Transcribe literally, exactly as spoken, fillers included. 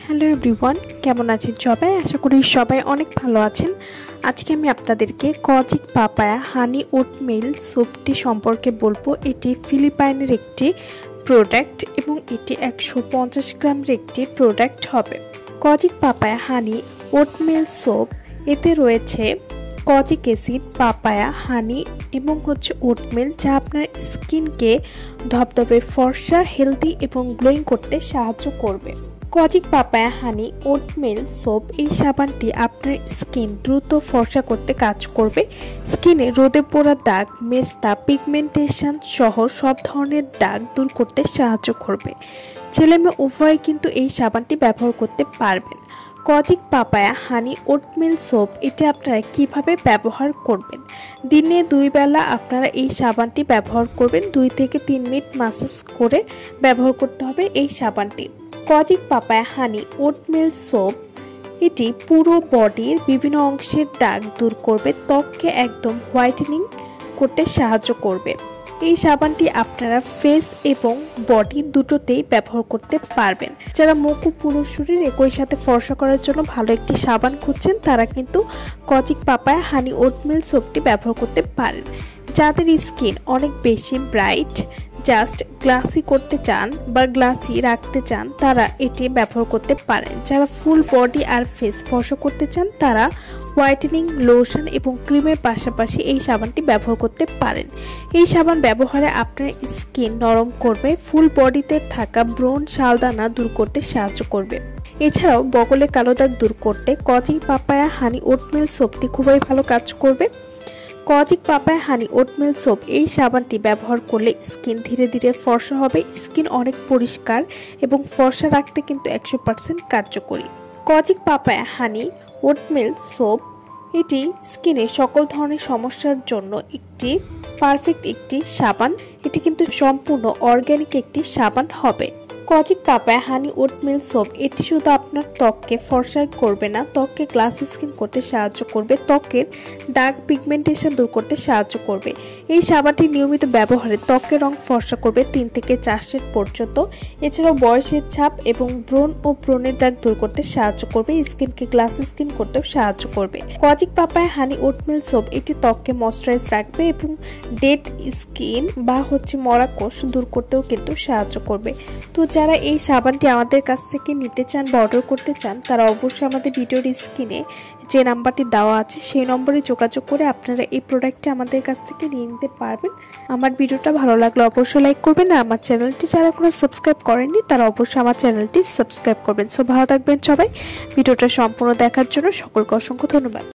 Hello everyone, কেমন আছেন সবাই? আশা করি সবাই অনেক ভালো আছেন। আজকে আমি আপনাদেরকে কজিক পাপায়া হানি ওটমিল স্যুপটি সম্পর্কে বলবো। এটি ফিলিপাইনের একটি প্রোডাক্ট এবং এটি একশো পঞ্চাশ গ্রামের একটি প্রোডাক্ট হবে। Kojic papaya honey oatmeal soap, এতে রয়েছে কজিক অ্যাসিড, পাপায়া, হানি এবং হচ্ছে ওটমিল, যা আপনার স্কিনকে ধবধবে, ফর্সা, হেলদি এবং গ্লোয়িং করতে সাহায্য করবে। Kojic papaya honey oatmeal soap, এই সাবানটি আপনার স্কিন দ্রুত ফর্সা করতে কাজ করবে। স্কিনে রোদে পোড়া দাগ, মেস্তা, পিগমেন্টেশন সহ সব ধরনের দাগ দূর করতে সাহায্য করবে। ছেলে মেয়ে উভয়ে কিন্তু এই সাবানটি ব্যবহার করতে পারবেন। Kojic papaya honey oatmeal soap, এটি আপনারা কিভাবে ব্যবহার করবেন? দিনে দুই বেলা আপনারা এই সাবানটি ব্যবহার করবেন। দুই থেকে তিন মিনিট মাসাজ করে ব্যবহার করতে হবে এই সাবানটি। Kojic papaya honey oatmeal soap, এটি পুরো বডির বিভিন্ন অংশের দাগ দূর করবে, ত্বককে একদম হোয়াইটেনিং করতে সাহায্য করবে। এই সাবানটি আপনারা ফেস এবং বডি দুটোতেই ব্যবহার করতে পারবেন। যারা মুখ ও পুরো শরীর একই সাথে ফর্সা করার জন্য ভালো একটি সাবান খুঁজছেন, তারা কিন্তু কজিক পাপায়া হানি ওটমিল সোপটি ব্যবহার করতে পারেন। যাদের স্কিন অনেক বেশি ব্রাইট, জাস্ট গ্লাসি করতে চান বা গ্লাসি রাখতে চান, তারা এটি ব্যবহার করতে পারেন। যারা ফুল বডি আর ফেস ফর্সা করতে চান, তারা হোয়াইটেনিং লোশন এবং ক্রিমের পাশাপাশি এই সাবানটি ব্যবহার করতে পারেন। এই সাবান ব্যবহারে আপনার স্কিন নরম করবে, ফুল বডিতে থাকা ব্রণ, শালদানা দূর করতে সাহায্য করবে। এছাড়াও বগলে কালো দাগ দূর করতে কজিক পাপায়া হানি ওটমিল সোপটি খুবই ভালো কাজ করবে। Kojic papaya honey oatmeal soap, এই সাবানটি ব্যবহার করলে স্কিন ধীরে ধীরে ফর্সা হবে। স্কিন অনেক পরিষ্কার এবং ফর্সা রাখতে কিন্তু একশো পার্সেন্ট কার্যকরী। Kojic papaya honey oatmeal soap, এটি স্কিনের সকল ধরনের সমস্যার জন্য একটি পারফেক্ট একটি সাবান। এটি কিন্তু সম্পূর্ণ অর্গ্যানিক একটি সাবান হবে। Kojic papaya honey oatmeal soap, এটি শুধু আপনার ত্বককে ফর্সা করবে না, ত্বককে গ্লাসি স্কিন করতে সাহায্য করবে, ত্বকের দাগ, পিগমেন্টেশন দূর করতে সাহায্য করবে। এই সাবানটি নিয়মিত ব্যবহারে ত্বকের রং ফর্সা করবে তিন থেকে চার শেড পর্যন্ত। এছাড়াও বয়সের ছাপ এবং ব্রণ ও ব্রণের দাগ দূর করতে সাহায্য করবে, স্কিনকে গ্লাসি স্কিন করতেও সাহায্য করবে। Kojic papaya honey oatmeal soap, এটি ত্বককে ময়শ্চারাইজ রাখবে এবং ডেড স্কিন বা হচ্ছে মরা কোষ দূর করতেও কিন্তু সাহায্য করবে। তো যারা এই সাবানটি আমাদের কাছ থেকে নিতে চান বা অর্ডার করতে চান, তারা অবশ্যই আমাদের ভিডিওর স্ক্রিনে যে নাম্বারটি দেওয়া আছে সেই নম্বরে যোগাযোগ করে আপনারা এই প্রোডাক্টটি আমাদের কাছ থেকে নিয়ে নিতে পারবেন। আমার ভিডিওটা ভালো লাগলে অবশ্যই লাইক করবেন, আর আমার চ্যানেলটি যারা কোনো সাবস্ক্রাইব করেননি তারা অবশ্যই আমার চ্যানেলটি সাবস্ক্রাইব করবেন। সো ভালো থাকবেন সবাই। ভিডিওটা সম্পূর্ণ দেখার জন্য সকলকে অসংখ্য ধন্যবাদ।